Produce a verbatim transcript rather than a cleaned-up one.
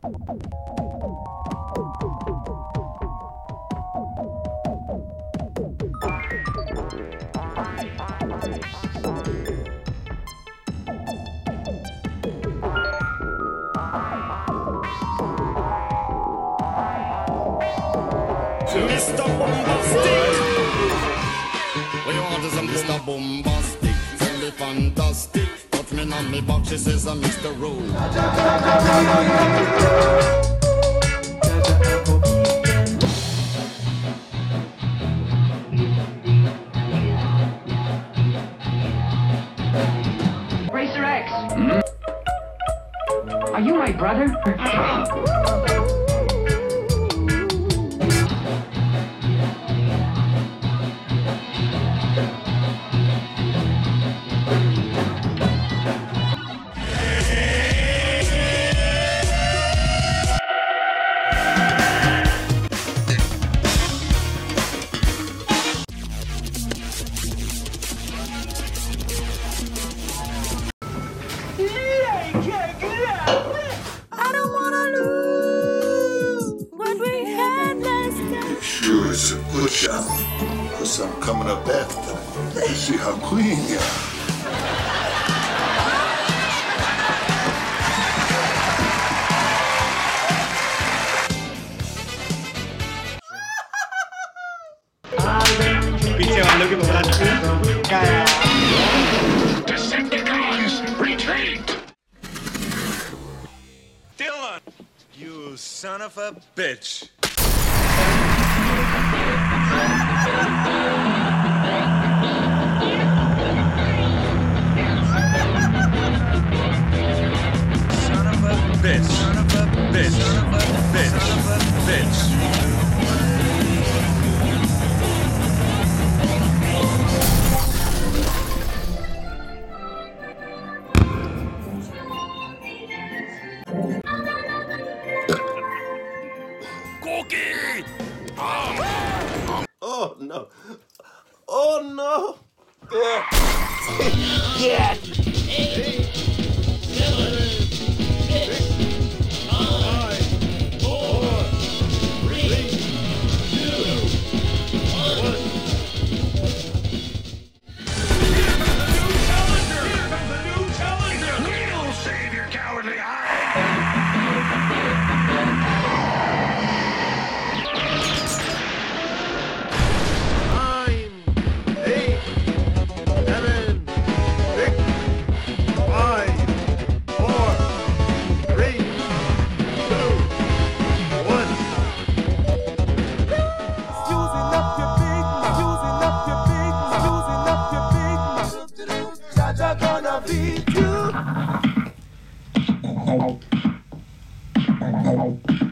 Mister Bombastic. What you want is a Mister Bombastic. Tell me fantastic. Touch me on me back, she says I'm Mister Rowe. Racer X. Mm-hmm. Are you my brother? Sure, it's a good job. Cause I'm coming up after. See how clean you are. Decepticons, retreat! Dylan! You son of a bitch. Son of a bitch. Son of a bitch. Son of a bitch. Son of a bitch. Cookie! Oh no. Oh no. Yeah. Gonna beat you.